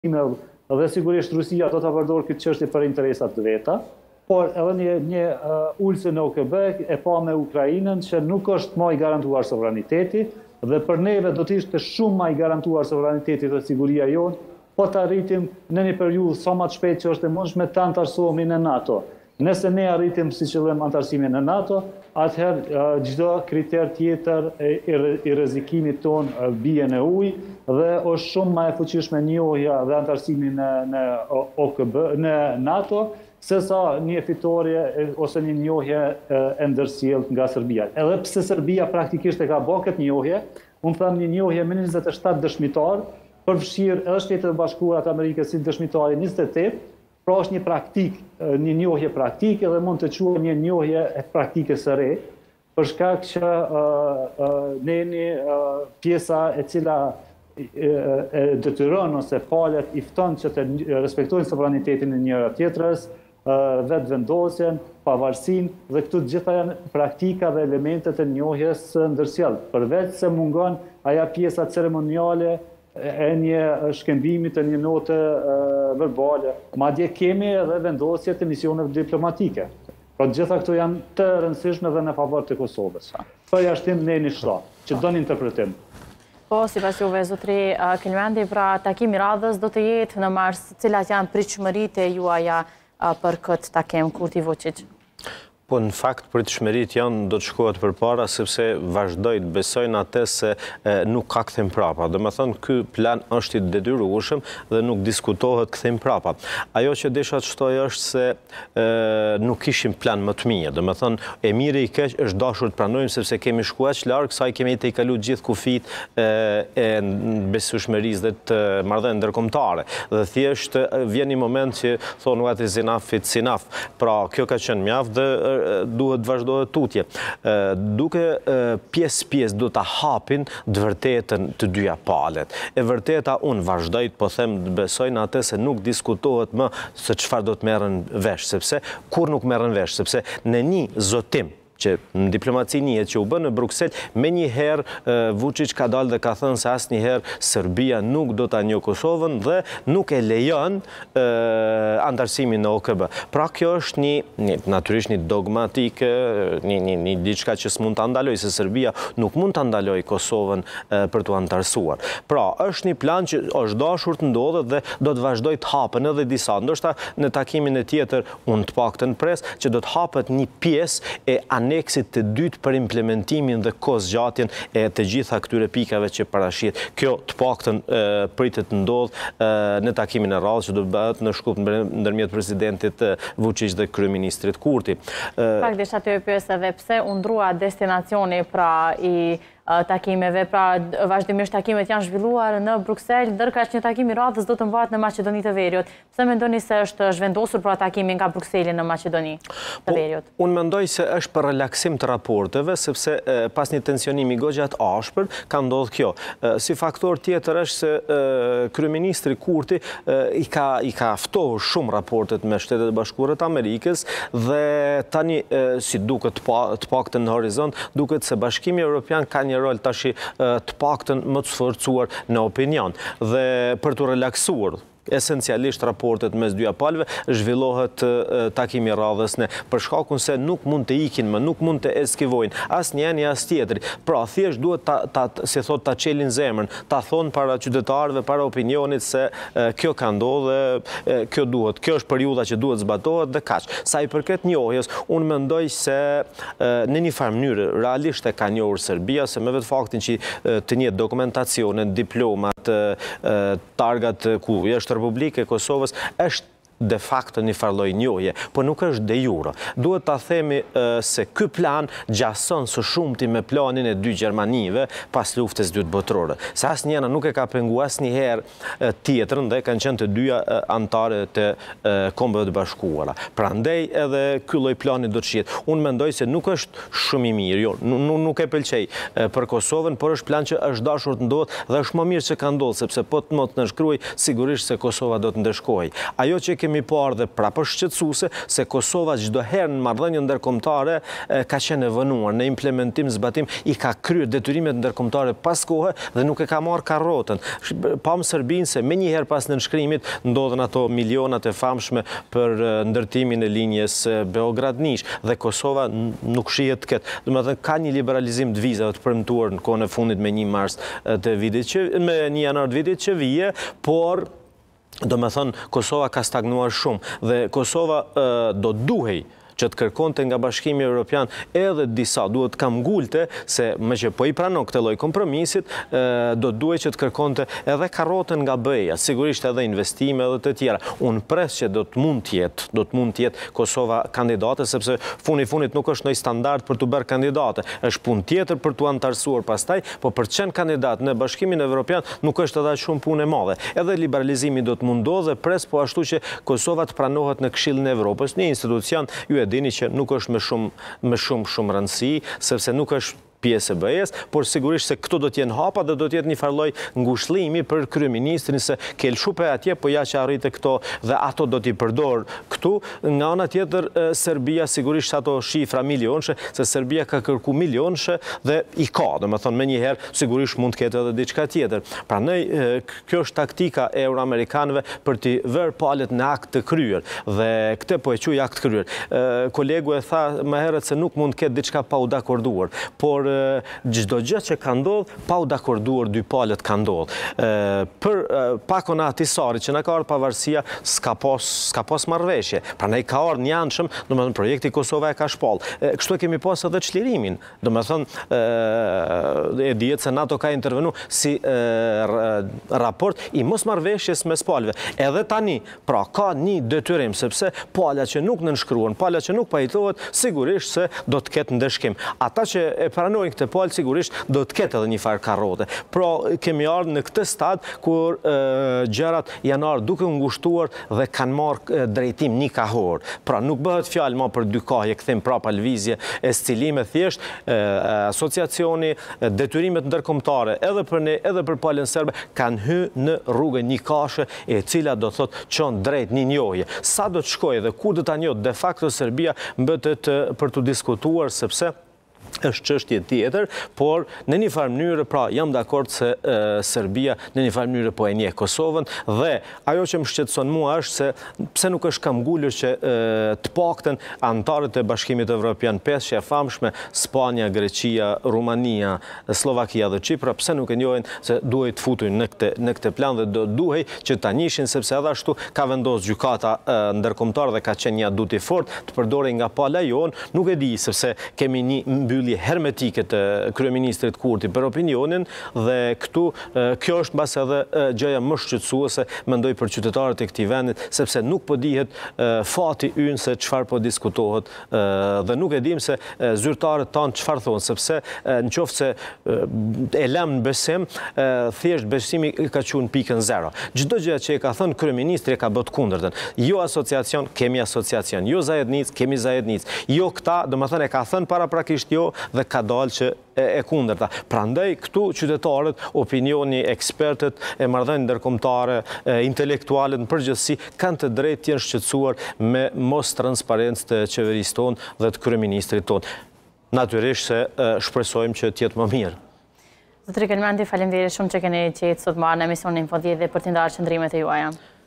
dhe sigurisht Rusia do të përdorë këtë çështje për interesat të veta, por edhe një ulse në OKB e pa me Ukrainën që nuk është më i garantuar sovraniteti dhe për neve do të ishte shumë më i garantuar sovraniteti dhe siguria jonë, po të arritim në një periudhë sa më të shpejt që është e mundshme të antarësohemi në NATO. Nëse ne arritim si qëllim antarësimin në NATO, atëherë çdo kriter tjetër i rrezikimit ton bie në ujë dhe është shumë më e fuqishme njohja dhe antarësimi në OKB, në NATO, sesa një fitorie ose një njohje e ndërsjellë nga Serbia. Edhe pse Serbia praktikisht e ka bërë këtë njohje, unë them një njohje me 27 dëshmitar, përfshirë edhe Shtetet e Bashkuara të Amerikës si dëshmitari 28, pra është një praktik, një njohje praktike dhe mund të quhet një njohje e praktikës së re, për shkak që ne një pjesa e cila e detyron ose falet i fton që të respektojnë sovranitetin e njëra tjetrës, vetëvendosjen, pavarësinë dhe këtu gjitha janë praktika dhe elementet e njohjes ndërsjellë. Përveç se mungon aja pjesa ceremoniale e një shkëmbimit e një note verbale. Madje kemi edhe vendosje të misioneve diplomatike. Pra gjitha këto janë të rëndësishme dhe në favor të Kosovës. Për jashtim ne një shtatë, që do një interpretim. Po, si pas juve, zotri Kelmendi, pra takimi radhës do të jetë në mars, cilat janë pritshmëritë e juaja për këtë takim, Kurti Vučić? Po, në fakt, pritshmëritë janë do të shkohet përpara, sepse vazhdoj të besojnë atë se nuk ka kthim prapa. Do të thënë, ky plan është i detyrueshëm dhe nuk diskutohet kthim prapa. Ajo që desha të shtoj është se nuk kishim plan më të mirë. Do të thënë, e miri i keq është dashur të pranojmë sepse kemi shkuar aq larg sa i kemi të kalu gjithë kufit e besueshmërisë dhe të marrëdhënieve ndërkombëtare. Dhe thjesht vjen një moment që thonë what is enough, it's enough. Pra, kjo ka qenë mjaft dhe duhet vazhdohet tutje. Duke pjesë do të hapin të vërtetën të dyja palet. E vërteta unë vazhdoj të po them të besojnë atë se nuk diskutohet më se çfarë do të merren vesh, sepse kur nuk merren vesh, sepse në një zotim që në diplomaci njëhet që u bë në Bruksel, me njëherë Vučić ka dalë dhe ka thënë se asnjëherë Serbia nuk do ta njohë Kosovën dhe nuk e lejon antarësimin në OKB. Pra kjo është një natyrisht një dogmatike, një diçka që s'mund ta ndalojë, se Serbia nuk mund ta ndalojë Kosovën për t'u antarësuar. Pra është një plan që është dashur të ndodhet dhe do të vazhdoj të hapen edhe disa. Ndoshta në takimin e tjetër unë të paktën pres që do të hapet një pjesë e aneksit të dytë për implementimin dhe kozgjatjen e të gjitha këtyre pikave që parashit. Kjo të paktën pritet të ndodhë në takimin e radhës që do të bëhet në Shkup ndërmjet presidentit Vučić dhe kryeministrit Kurti. Pak desha të pyes edhe pse u ndrua destinacioni pra i takimeve, pra vazhdimisht takimet janë zhvilluar në Bruksel, ndërka që një takim i radhës do të mbahet në Maqedoni të Veriut. Pse mendoni se është zhvendosur pra takimin nga Brukseli në Maqedoni të Veriut? Unë mendoj se është për relaksim të raporteve, sepse pas një tensionimi goxhat ashpër ka ndodhur kjo. Si faktor tjetër është se kryeministri Kurti i ka ftohur shumë raportet me Shtetet e Bashkuara të Amerikës dhe tani si duket të paktën në horizont, duket se Bashkimi Evropian ka një rol tashi të paktën më të sforcuar në opinion. Dhe për të relaksuar esencialisht raportet mes dyja palëve, zhvillohet takimi radhës ne, për shkakun se nuk mund të ikin më, nuk mund të eskivojnë as njëri as tjetri. Pra, thjesht duhet si thot ta çelin zemrën, ta thonë para qytetarëve, para opinionit se kjo ka ndodhur dhe kjo duhet, kjo është periudha që duhet zbatohet dhe kaq. Sa i përket njohjes, unë mendoj se në një farë mënyrë realisht e ka njohur Serbia, se me vetë faktin që të njëjtë dokumentacionet, diplomat, targat ku është Republike e Kosovës është de facto një farloj njohje, po nuk është de jure. Duhet ta themi se ky plan gjason së shumti me planin e dy Gjermanive pas luftës dytë botërore. Se asnjëna nuk e ka penguar asnjëherë tjetrën dhe kanë qenë të dyja anëtare të Kombeve të Bashkuara. Prandaj edhe ky lloj plani do të shihet. Unë mendoj se nuk është shumë i mirë, jo, nuk e pëlqej për Kosovën, por është plan që është dashur të ndodhë dhe është më mirë që ka ndodhur, sepse po të mos të shkruaj sigurisht se Kosova do të ndeshkohej. Ajo që kemi kemi parë dhe prapë shqetësuese se Kosova çdo herë në marrëdhënie ndërkombëtare ka qenë e vënuar në implementim, zbatim, i ka kryer detyrimet ndërkombëtare pas kohe dhe nuk e ka marrë karrotën. Pam Serbinë se menjëherë pas nënshkrimit ndodhen ato milionat e famshme për ndërtimin e linjes Beograd-Niš dhe Kosova nuk shihet të ketë. Domethënë ka një liberalizim të vizave të premtuar në kohën e fundit me 1 mars të vitit me 1 janar të vitit që vije, por do me thënë, Kosova ka stagnuar shumë dhe Kosova do duhej që të kërkonte nga Bashkimi Evropian edhe disa, duhet kam ngulte se me që po i pranon këtë lloj kompromisit, do duhej që të kërkonte edhe karrotën nga BE-ja, sigurisht edhe investime edhe të tjera. Unë pres që do të mund të jetë Kosova kandidate, sepse funit nuk është ndonjë standard për të bërë kandidate, është punë tjetër për të antarësuar pastaj, po për të qenë kandidat në Bashkimin Evropian nuk është edhe shumë punë e madhe. Edhe liberalizimi do të mundohet dhe pres po ashtu që Kosova të pranohet në Këshillin e Evropës, një institucion ju e dini që nuk është me shumë rëndësi, sepse nuk është pjesë e BE-s, por sigurisht se këto do t'jenë hapa dhe do t'jetë një farloj ngushëllimi për kryeministrin se ke lshupe atje, po ja që arrite këto dhe ato do t'i përdor këtu. Nga ana tjetër, Serbia sigurisht ato shifra milionëshe, se Serbia ka kërku milionëshe dhe i ka, dhe me thonë me njëherë, sigurisht mund t'ketë edhe diçka tjetër. Pra kjo është taktika e euroamerikanëve për t'i vërë palët në akt të kryer dhe këte po e quaj akt të kryer. Kolegu e tha më herët se nuk mund t'ketë diçka pa u dakorduar, por çdo gjë që ka ndodhur, pa u dakorduar dy palët ka ndodhur. Për pakon Ahtisarit që na ka ardhur pavarësia, s'ka pas marrëveshje. Prandaj ka ardhur një anshëm, domethënë projekti Kosova e ka shpall. Kështu kemi pas edhe çlirimin. Domethënë e dihet se NATO ka intervenu si raport i mosmarrëveshjes mes palëve. Edhe tani, pra ka një detyrim sepse pala që nuk nënshkruan, pala që nuk pajtohet, sigurisht se do të ketë ndeshkim. Ata që e pranojnë këtë palë, sigurisht do të ketë edhe një farë karrote. Pra, kemi ardhur në këtë stad kur gjërat janë ardhur duke u ngushtuar dhe kanë marrë drejtim nikahor. Pra, nuk bëhet fjalë më për dy kahje, kthim prapa lëvizje e scilime thjesht, asociacioni, detyrimet ndërkombëtare edhe për ne, edhe për palën serbe kanë hyrë në rrugën nikashe e cila do thotë çon drejt një njohje. Sa do të shkojë dhe ku do ta njohë de facto Serbia mbetet për të diskutuar sepse është çështje tjetër, por në një farë mënyrë, pra jam dakord se Serbia në një farë mënyrë po e njeh Kosovën dhe ajo që më shqetëson mua është se pse nuk është kam ngulur që të paktën anëtarët e Bashkimit Evropian 5 që e famshme Spanja, Greqia, Rumania, Slovakia dhe Çipra, pse nuk e njohin se duhet të futen në këtë plan dhe do duhej që ta njihin sepse edhe ashtu ka vendosur gjykata ndërkombëtare dhe ka qenë një adut i fortë të përdorej nga pala jon, nuk e di sepse kemi një mbyllje hermetike të kryeministrit Kurti për opinionin dhe këtu kjo është mbas edhe gjëja më shqetësuese mendoj për qytetarët e këtij vendit sepse nuk po dihet fati ynë se çfarë po diskutohet dhe nuk e dim se zyrtarët tanë çfarë thonë sepse nëse e lëm në besim thjesht besimi ka qenë pikën 0. Çdo gjë që e ka thënë kryeministri ka bërë kundërtën. Jo asociacion, kemi asociacion. Jo zajednic, kemi zajednic. Jo këta, domethënë e ka thënë paraprakisht jo dhe ka dalë që e kundërta. Prandaj këtu qytetarët, opinioni, ekspertët e marrëdhënieve ndërkombëtare, intelektualët në përgjithësi kanë të drejtë të jenë shqetësuar me mos transparencë të qeverisë tonë dhe të kryeministrit tonë. Natyrisht se shpresojmë që të jetë më mirë. Zotëri Kelmendi, faleminderit shumë që keni qenë sot marrë në emisionin Info 10 dhe për të ndarë qëndrimet e juaja.